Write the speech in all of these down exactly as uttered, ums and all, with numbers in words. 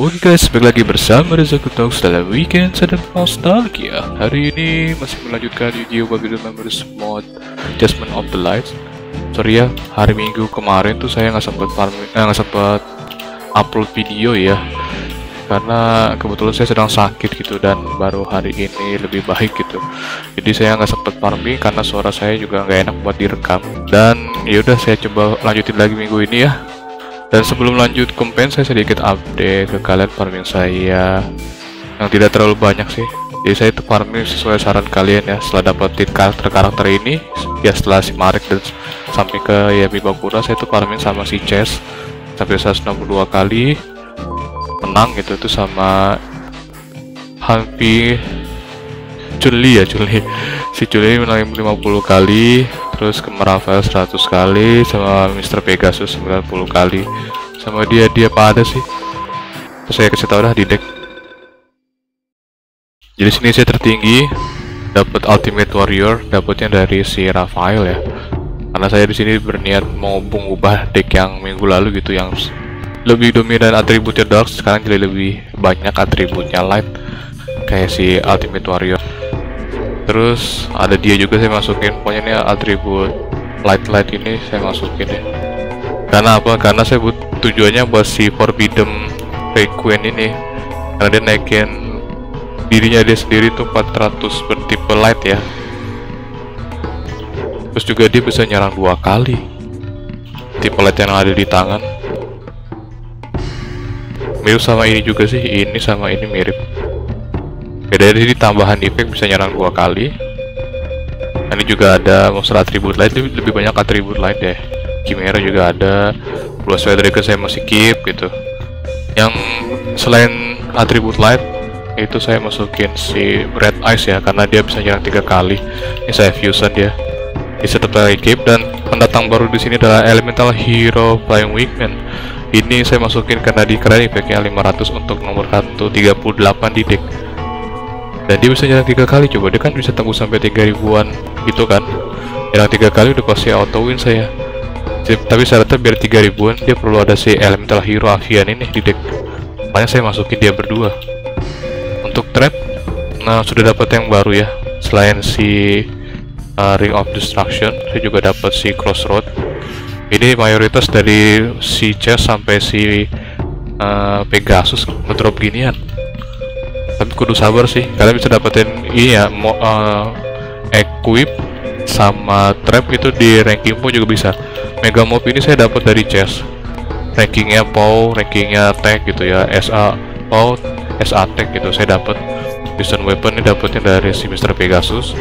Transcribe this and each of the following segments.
Oke guys, balik lagi bersama Reza Kutok dalam Weekend Sedang Nostalgia. Hari ini masih melanjutkan Yu-Gi-Oh! Battlefield Members Mod Adjustment of the Lights. Sorry ya, hari Minggu kemarin tuh saya nggak sempet farming, eh, nggak sempet upload video ya, karena kebetulan saya sedang sakit gitu dan baru hari ini lebih baik gitu. Jadi saya nggak sempet farming karena suara saya juga nggak enak buat direkam. Dan yaudah saya coba lanjutin lagi minggu ini ya. Dan sebelum lanjut campaign, saya sedikit update ke kalian farming saya yang tidak terlalu banyak sih. Jadi saya itu farming sesuai saran kalian ya. Setelah dapetin karakter-karakter ini, ya setelah si Marek dan sampai ke Yami Bakura, saya itu farming sama si Chess sampai seratus enam puluh dua kali menang gitu tuh sama Hanfi Chun-Li ya Chun-Li. Si Chun-Li menang lima puluh kali, terus ke Rafael seratus kali, sama Mister Pegasus sembilan puluh kali. Sama dia dia apa ada sih? Terus saya kasih tahu dah di deck. Jadi sini saya tertinggi, dapat Ultimate Warrior, dapatnya dari si Rafael ya. Karena saya di sini berniat mau mengubah deck yang minggu lalu gitu, yang lebih dominan atributnya Dark, sekarang jadi lebih banyak atributnya Light, kayak si Ultimate Warrior. Terus ada dia juga saya masukin, pokoknya ini atribut light light ini saya masukin ya. Karena apa? Karena saya but tujuannya buat si Forbidden Queen ini, karena dia naikin dirinya dia sendiri tuh empat ratus bertipe light ya. Terus juga dia bisa nyerang dua kali tipe light yang ada di tangan. Mirip sama ini juga sih, ini sama ini mirip. Beda dari sini tambahan efek bisa nyerang dua kali. Ini juga ada monster atribut lain, lebih banyak atribut lain deh. Chimera juga ada. Blue Sweater Dragon saya masih keep gitu. Yang selain atribut light itu saya masukin si Red Eyes ya, karena dia bisa nyerang tiga kali. Ini saya fusion dia. Ini tetap lagi keep. Dan pendatang baru di sini adalah Elemental Hero Flying Wingman. Ini saya masukin karena di keren efeknya lima ratus untuk nomor seratus tiga puluh delapan di deck. Dan dia bisa nyerang tiga kali, coba dia kan bisa tembus sampai tiga ribuan gitu kan. Nyerang tiga kali udah pasti auto win saya. Tapi syaratnya biar tiga ribuan dia perlu ada si Elemental Hero Avian ini di deck. Makanya saya masukin dia berdua. Untuk trap, nah sudah dapat yang baru ya. Selain si uh, Ring of Destruction, saya juga dapat si Crossroad. Ini mayoritas dari si Chess sampai si uh, Pegasus ngedrop ginian. Tapi kudu sabar sih, kalian bisa dapetin ini ya, mo, uh, equip sama trap itu di ranking pun juga bisa. Mega Mob ini saya dapat dari Chess, rankingnya P O W, rankingnya Tech gitu ya, S A P O W, S A Tech gitu saya dapat. Fusion Weapon ini dapetnya dari si Mister Pegasus.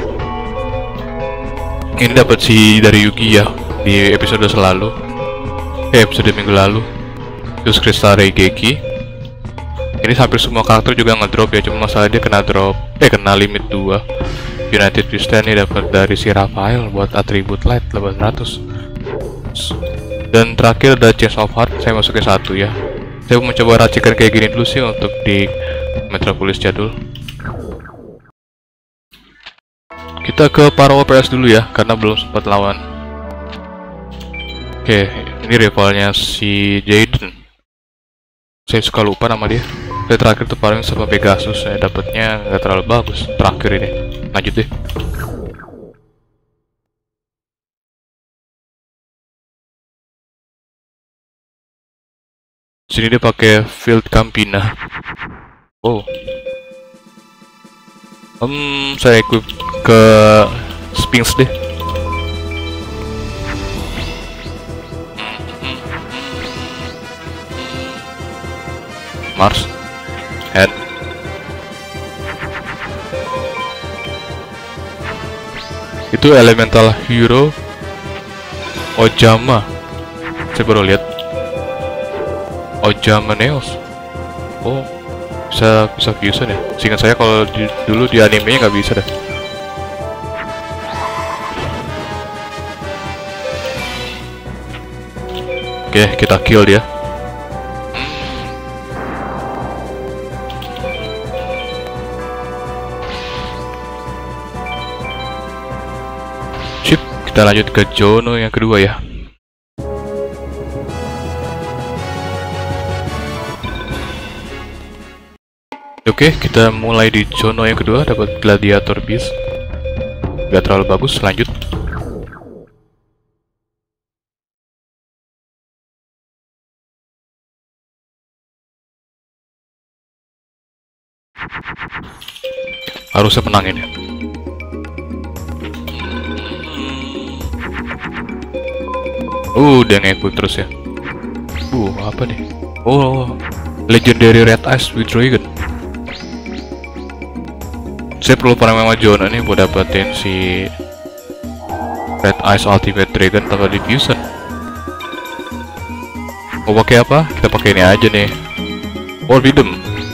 Ini dapat si dari Yugi ya di episode selalu, eh episode minggu lalu. Terus Crystal Reigeki. Ini hampir semua karakter juga ngedrop ya, cuma masalah dia kena drop, eh kena limit dua. United Christian ini dapat dari si Rafael buat atribut light delapan ratus. Dan terakhir ada Change of Heart, saya masukin satu ya. Saya mau coba racikan kayak gini dulu sih untuk di Metropolis jadul. Kita ke para O P S dulu ya, karena belum sempat lawan. Oke, ini rivalnya si Jaden. Saya suka lupa nama dia. Saya terakhir tuh paling sama Pegasus, saya dapatnya nggak terlalu bagus terakhir ini. Lanjut deh. Sini dia pakai Field Campina. Oh. Hmm, saya equip ke Sphinx deh. Mars head. Itu Elemental Hero Ojama. Saya baru lihat Ojama Neos. Oh, bisa bisa fusion ya. Seingat saya kalau di, dulu di animenya nggak bisa deh. Oke, kita kill dia. Kita lanjut ke Jono yang kedua ya. Oke, kita mulai di zona yang kedua, dapat gladiator beast. Gak terlalu bagus, lanjut. Harusnya menang ini. Uh, dia ngikut terus ya. Uh, apa nih? Oh, legendary red eyes with dragon. Saya perlu pernah sama Jonah nih buat dapetin si red eyes ultimate dragon atau diffusion. Mau pakai apa? Kita pakai ini aja nih. Forbidden.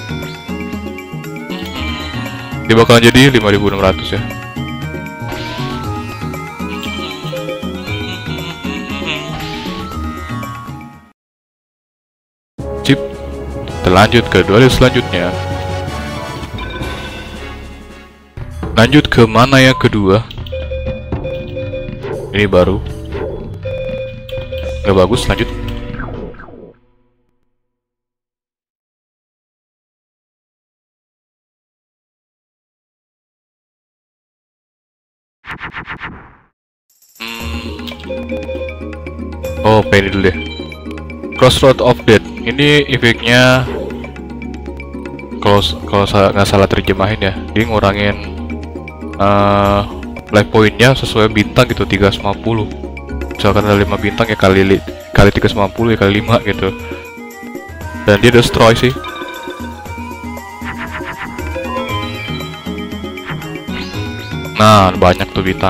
Dia bakalan jadi lima ribu enam ratus ya. Chip. Kita lanjut ke duel selanjutnya. Lanjut ke mana yang kedua? Ini baru. Nggak bagus, lanjut. Oh, pengen dulu deh. Crossroad of Death. Ini efeknya kalau kalau nggak salah terjemahin ya, dia ngurangin uh, life point-nya sesuai bintang gitu, tiga ratus lima puluh. Misalkan ada lima bintang ya kali kali tiga ratus lima puluh ya kali lima gitu. Dan dia destroy sih. Nah, banyak tuh bintang.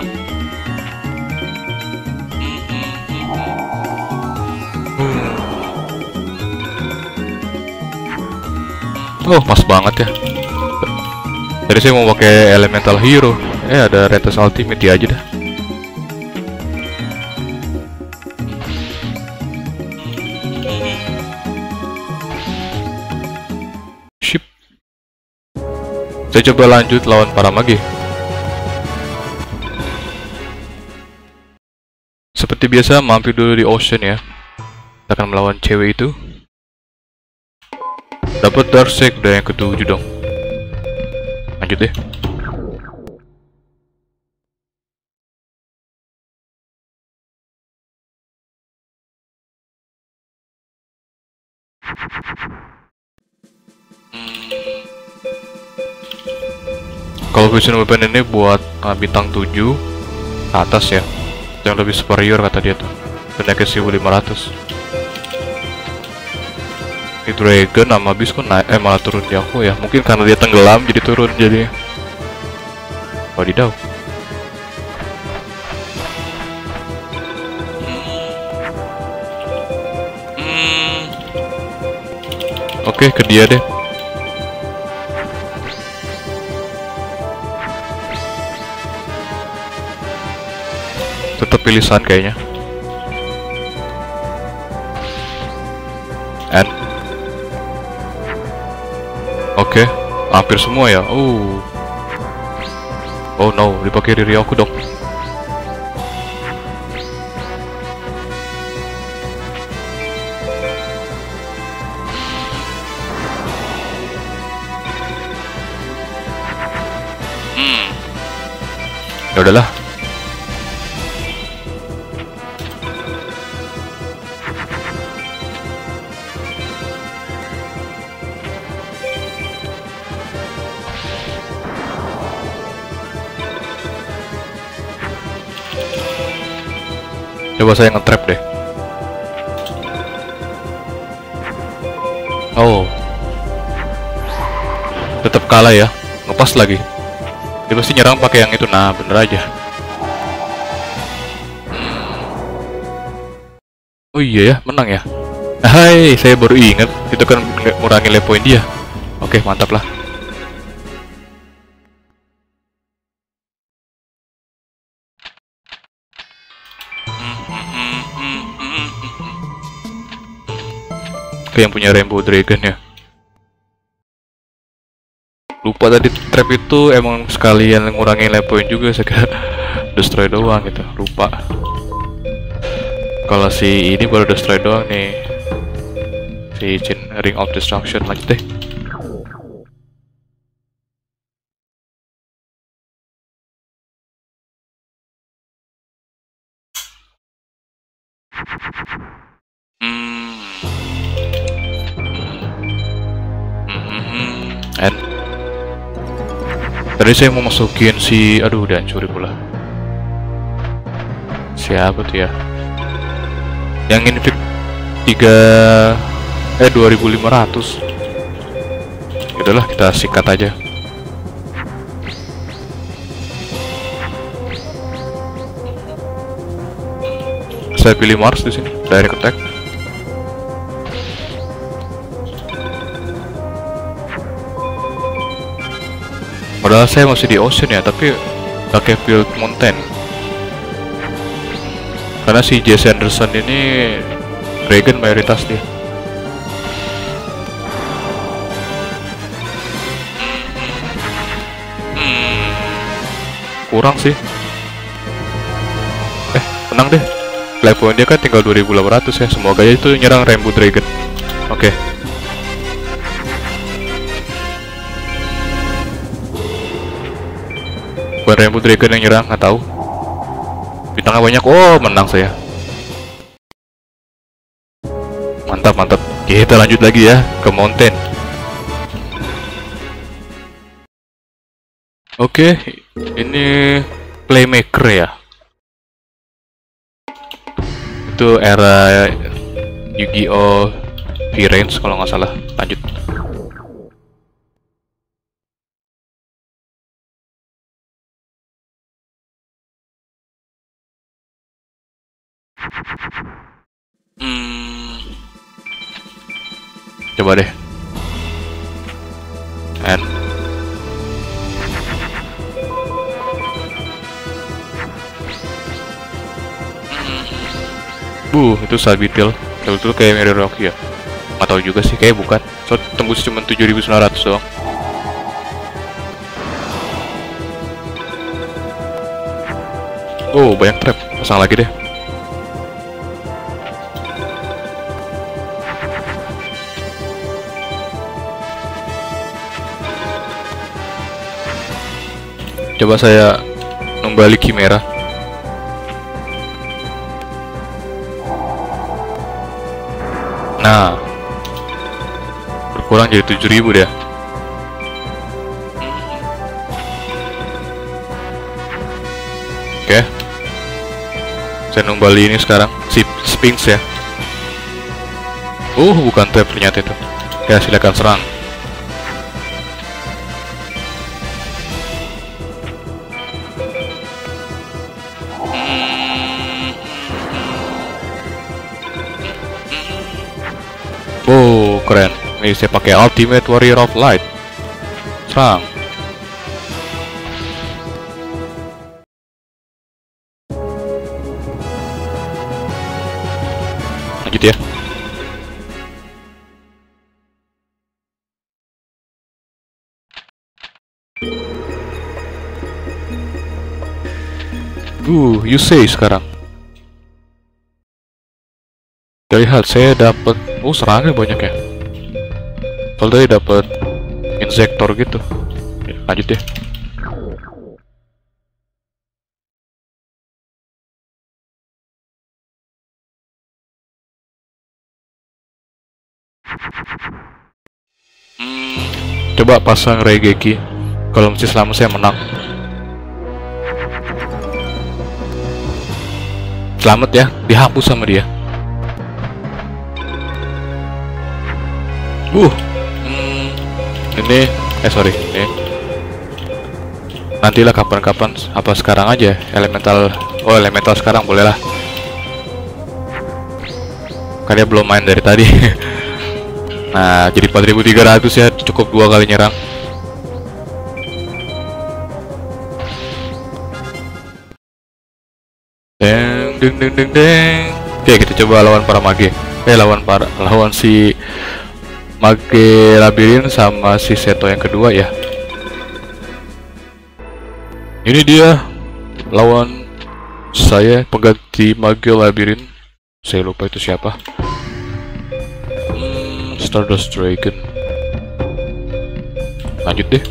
Oh, pas banget ya. Jadi saya mau pakai elemental hero. Eh, ada Retus ultimate ya aja dah. Ship. Saya coba lanjut lawan para mage. Seperti biasa, mampir dulu di ocean ya. Kita akan melawan cewek itu. Dapat Darksec udah yang ketujuh dong. Lanjut deh. Kalau fusion weapon ini buat uh, bintang tujuh ke atas ya. Yang lebih superior kata dia tuh. Dan naik ke seribu lima ratus. Ini dragon sama beast kok naik, eh malah turun jauh ya. Mungkin karena dia tenggelam jadi turun jadi. Wadidaw. Hmm. Oke, ke dia deh. Tetap pilih Sun kayaknya. And oke, okay, hampir semua ya. Oh, oh no, dipakai Riri aku dong. Hmm, ya udahlah. Coba saya nge-trap deh. Oh, tetap kalah ya, ngepas lagi. Dia pasti nyerang pakai yang itu. Nah, bener aja. Oh iya ya, menang ya. Hai, saya baru ingat itu kan ngurangin life point dia. Oke, mantap lah. Yang punya Rainbow Dragon ya. Lupa tadi trap itu emang sekalian ngurangin life point juga, saya kira destroy doang gitu, lupa. Kalau si ini baru destroy doang nih. Si Chin Ring of Destruction, lanjut deh. Tadi saya mau masukin si, aduh udah hancurin pula. Siapa tuh ya? Yang invik tiga eh dua ribu lima ratus. Udahlah kita sikat aja. Saya pilih Mars di sini, direct attack. Padahal saya masih di Ocean ya, tapi pakai Field Mountain. Karena si Jesse Anderson ini Dragon mayoritas dia. Hmm, kurang sih. Eh, tenang deh. Level dia kan tinggal dua ribu delapan ratus ya. Semoga aja itu nyerang Rainbow Dragon. Oke. Okay. Bukan Rainbow Dragon yang nyerang, nggak tahu. Bintangnya banyak. Oh, menang saya. Mantap, mantap. Kita lanjut lagi ya ke Mountain. Oke, okay, ini Playmaker ya. Itu era Yu-Gi-Oh! V-Range kalau nggak salah. Lanjut. Hmm. Coba deh. And Bu, itu Sabitil. Betul kayak Mary Rocky ya? Nggak tahu juga sih, kayak bukan. So, tembus cuma tujuh ribu sembilan ratus doang. Oh, banyak trap. Pasang lagi deh. Coba saya kembali Chimera. Nah, berkurang jadi tujuh ribu deh. Oke, saya numbali ini sekarang si Sphinx ya. Uh, bukan trap ternyata itu. Ya, silakan serang. Oh, keren. Ini saya pakai Ultimate Warrior of Light. Serang. Lanjut ya. Uh, you say sekarang. Kita lihat, saya dapat, oh serangnya banyak ya. Soalnya dapat insektor gitu. Ya, lanjut deh. Hmm, coba pasang Raigeki. Kalau mesti selama saya menang. Selamat ya, dihapus sama dia. Uh, hmm, ini, eh sorry, ini nantilah kapan-kapan, apa sekarang aja, elemental, oh elemental sekarang boleh lah. Kan dia belum main dari tadi. Nah, jadi empat ribu tiga ratus ya, cukup dua kali nyerang. Deng, deng, deng, deng, deng. Oke, kita coba lawan para mage. Eh, lawan para, lawan si Mage Labirin sama si Seto yang kedua ya. Ini dia lawan saya, pengganti Mage Labirin. Saya lupa itu siapa. Hmm, Stardust Dragon. Lanjut deh.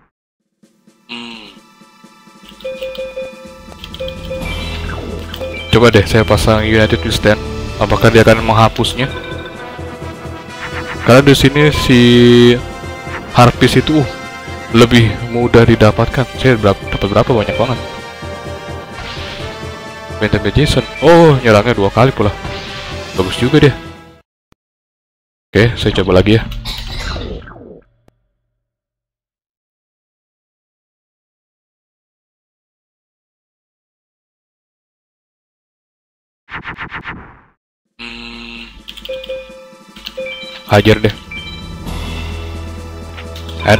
Hmm. Coba deh saya pasang United Withstand. Apakah dia akan menghapusnya? Karena di sini si Harpies itu uh, lebih mudah didapatkan. Saya berapa, dapat berapa banyak banget. Phantom Jason. Oh, nyerangnya dua kali pula. Bagus juga dia. Oke, saya coba lagi ya. Hmm. Hajar deh. And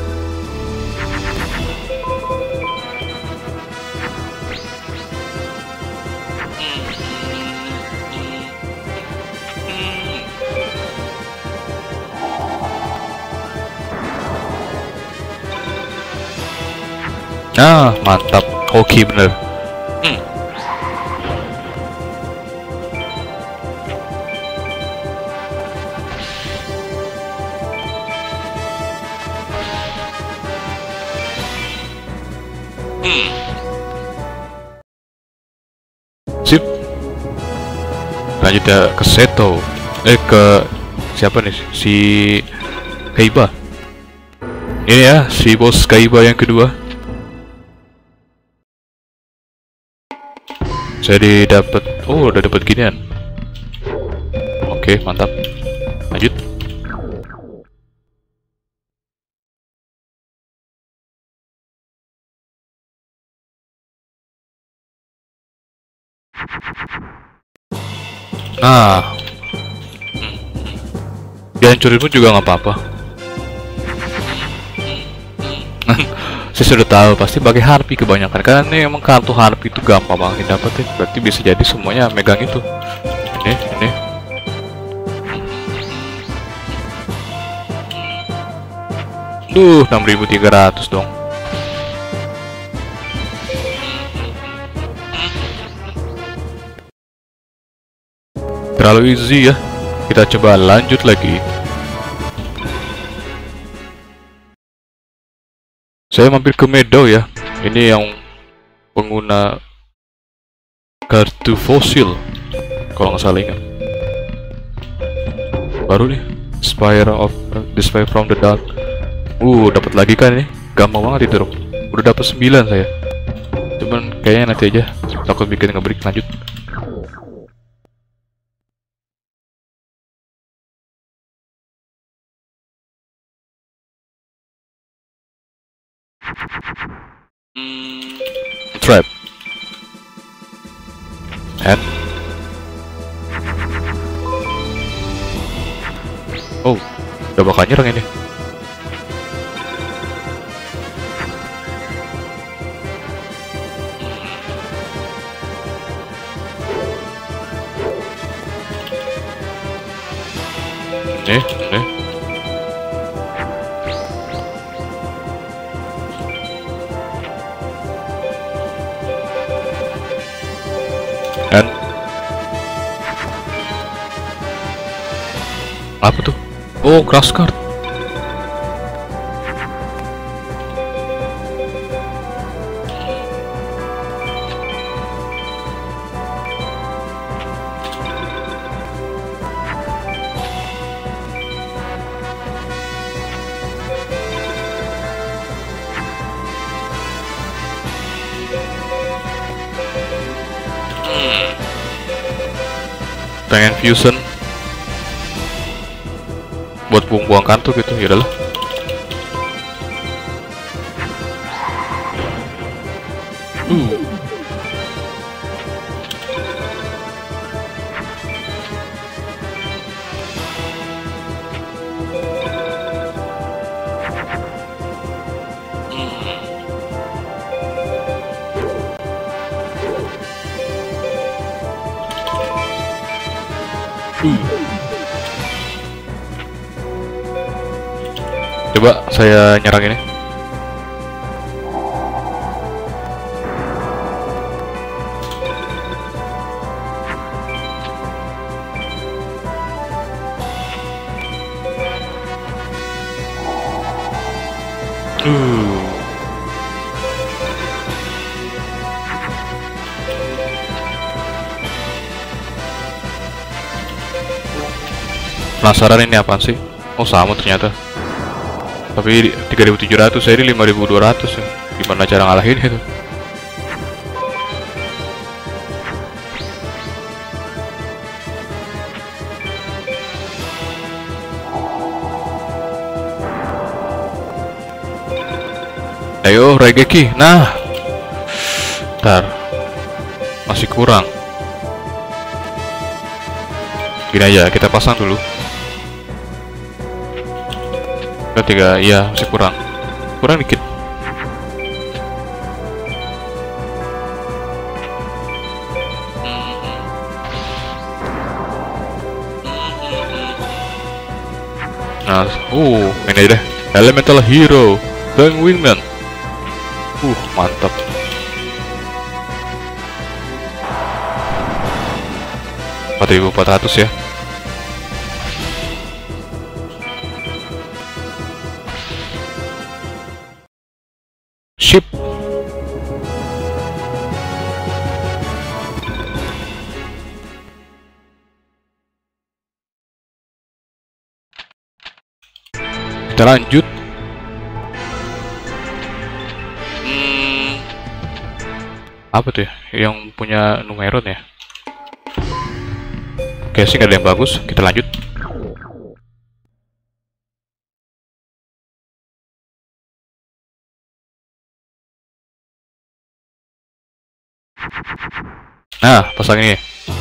ah, mantap. Hoki bener. Hmm. Hmm. Sip. Lanjut ya ke Seto. Eh ke siapa nih? Si Kaiba. Ini ya si bos Kaiba yang kedua. Saya didapat. Oh, udah dapat ginian. Oke, mantap. Lanjut. Nah, hmm. dihancurin pun juga nggak apa-apa. Saya sudah tahu pasti pakai harpi kebanyakan karena ini emang kartu harpi itu gampang banget dapetin. Berarti bisa jadi semuanya megang itu. Ini, ini. Duh, enam ribu tiga ratus dong. Terlalu easy ya. Kita coba lanjut lagi. Saya mampir ke Meadow ya. Ini yang pengguna kartu fosil kalau nggak salah ingat. Baru nih Spire of uh, the Spire from the Dark. Uh, dapat lagi kan ini? Gampang banget itu, Rob. Udah dapat sembilan saya. Cuman kayaknya nanti aja. Takut bikin ngebreak. Lanjut. Hmm, trap. And oh, udah bakal nyerang ini. Nih, nih. And apa tuh? Oh, crash card. Pengen fusion buat buang-buang kantor gitu, ya udahlah. Uh. Uh. Coba saya nyerang ini. Uh. Penasaran ini apaan sih? Oh sama ternyata. Tapi tiga ribu tujuh ratus, saya ini lima ribu dua ratus ya. Gimana cara ngalahin itu? Ayo Raigeki, nah, ntar masih kurang. Gini aja, kita pasang dulu. Ketiga, iya masih kurang, kurang dikit. Nah, uh, ini aja deh, Elemental Hero, Flying Wingman. Uh, mantap. empat ribu empat ratus ya. Ship. Kita lanjut. Apa tuh ya? Yang punya Numeron ya? Oke sih nggak ada yang bagus, kita lanjut. Nah, pasang ini.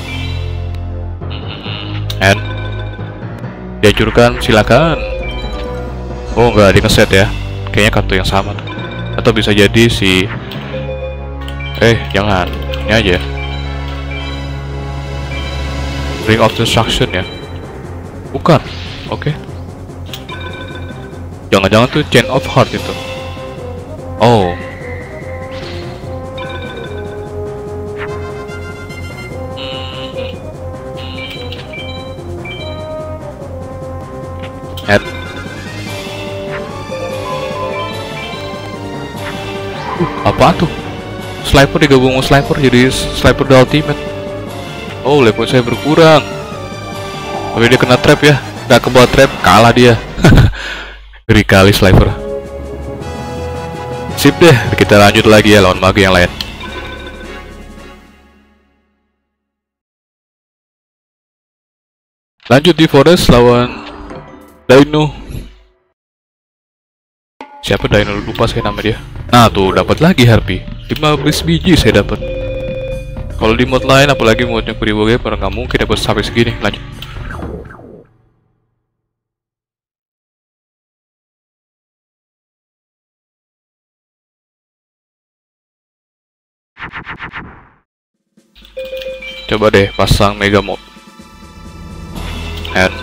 And dihancurkan, silakan. Oh nggak di ngeset ya? Kayaknya kartu yang sama tuh. Atau bisa jadi si Eh, jangan. Ini aja. Ring of Destruction ya? Bukan. Oke. Okay. Jangan-jangan tuh Chain of Heart itu. Oh. Head. Uh, apa tuh? Sniper digabung sama Sniper jadi Sniper the Ultimate. Oh, level saya berkurang. Tapi dia kena trap ya. Gak kebawa trap, kalah dia. Ngeri kali Sniper. Sip deh, kita lanjut lagi ya lawan mage yang lain. Lanjut di Forest lawan Dino. Siapa Dino, lupa saya nama dia. Nah tuh dapat lagi Harpy. lima belas biji saya dapat. Kalau di mod lain, apalagi modnya Kuriboh Gamer, nggak mungkin dapat sampai segini. Lanjut. Coba deh pasang Mega Mod. And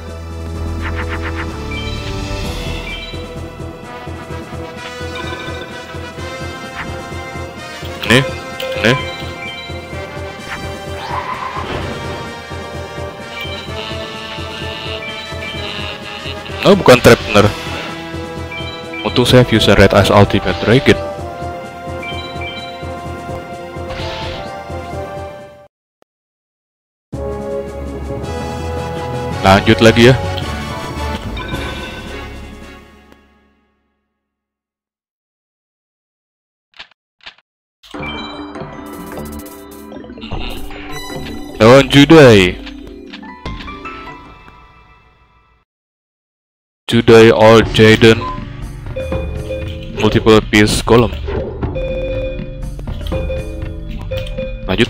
nih, nih. Oh, bukan trap bener. Untuk saya Fusion Red Eyes Ultimate Dragon. Lanjut lagi ya. Lawan Judai. Judai or Jaden multiple piece column. Lanjut.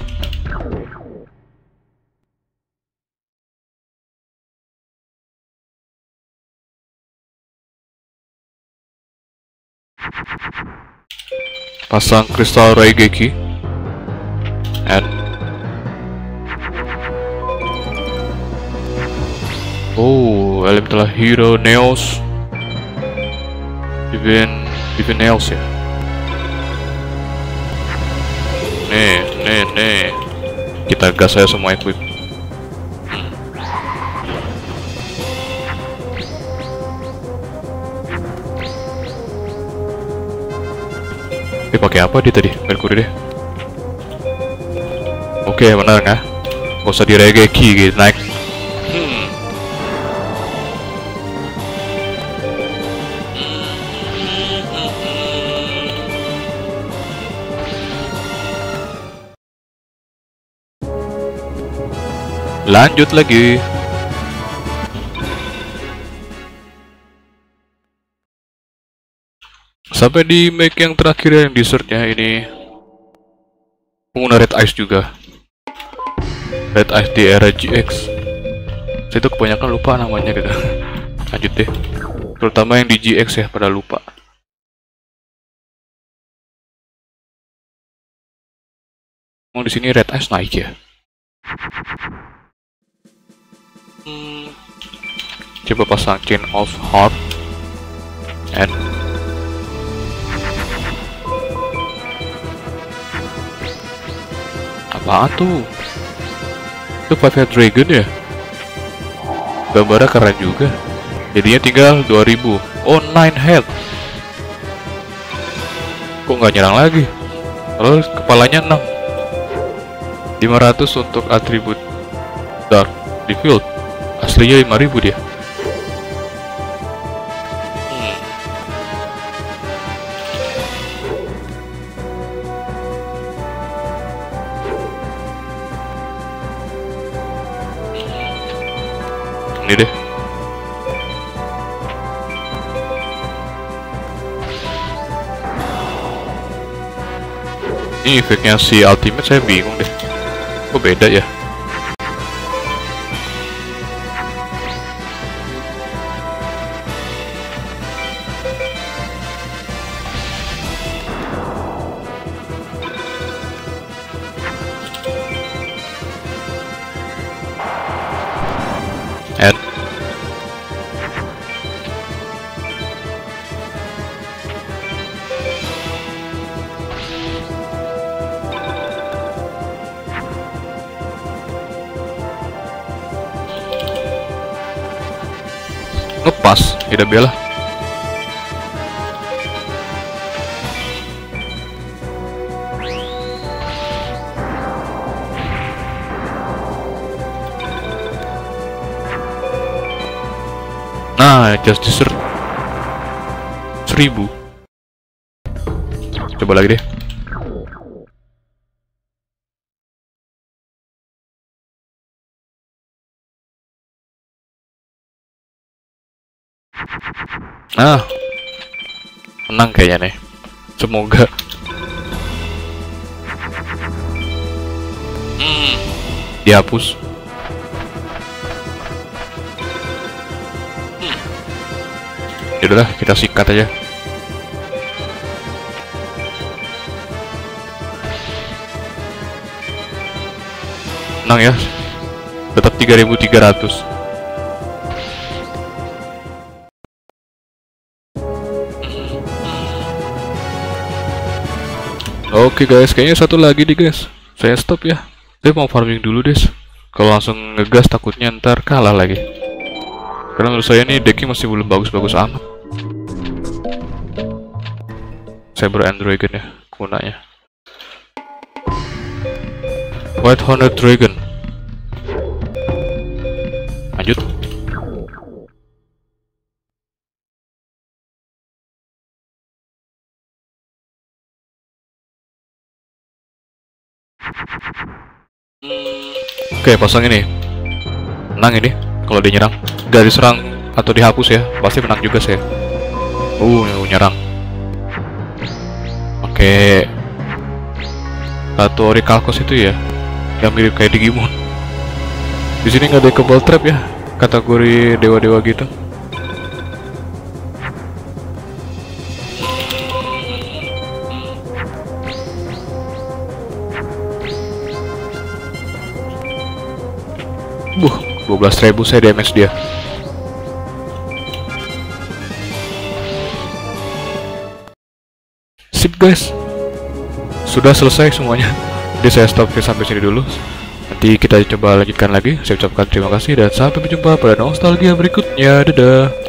Pasang Crystal Raigeki and oh, Elemental Hero Neos, Divine Divine Neos ya. Nih, nih, nih. Kita gas saya semua equip. Hmm. Eh, pakai apa dia tadi? Mercury deh. Oke, benar nggak? Gak usah di Raigeki gitu naik. Lanjut lagi. Sampai di make yang terakhir yang dessertnya ini pengguna red ice juga. Red ice di era G X. Saya itu kebanyakan lupa namanya gitu. Lanjut deh. Terutama yang di G X ya, pada lupa. Oh, di sini red ice naik ya. Hmm. Coba pasang chain of heart and apaan tuh? Itu Five Head Dragon ya? Gambarnya keren juga. Jadinya tinggal dua ribu. Oh, nine head. Kok nggak nyerang lagi? Lalu kepalanya enam. lima ratus untuk atribut Dark di field. Aslinya lima ribu dia. Hmm. Ini deh. Ini efeknya si ultimate saya bingung deh. Kok beda ya? And ngepas, tidak bela. Nah, just dessert seribu. Coba lagi deh. Nah, menang kayaknya nih. Semoga. Hmm, dihapus. Hmm. Yaudahlah, kita sikat aja. Menang ya. Tetap tiga ribu tiga ratus. Oke guys, kayaknya satu lagi nih guys. Saya stop ya. Saya mau farming dulu des. Kalau langsung ngegas takutnya ntar kalah lagi. Karena menurut saya nih decknya masih belum bagus-bagus amat. Cyber Dragon ya gunanya. White Hornet Dragon. Lanjut. Oke, pasang ini. Menang ini kalau dia nyerang. Gak diserang atau dihapus ya, pasti menang juga sih. Uh, nyerang. Oke. Satu Orikalkos itu ya, yang mirip kayak Digimon. Di sini nggak ada kebal trap ya, kategori dewa-dewa gitu. Buh, dua belas ribu saya damage dia. Sip guys, sudah selesai semuanya. Jadi saya stop sampai sini dulu. Nanti kita coba lanjutkan lagi. Saya ucapkan terima kasih dan sampai berjumpa pada nostalgia berikutnya. Dadah.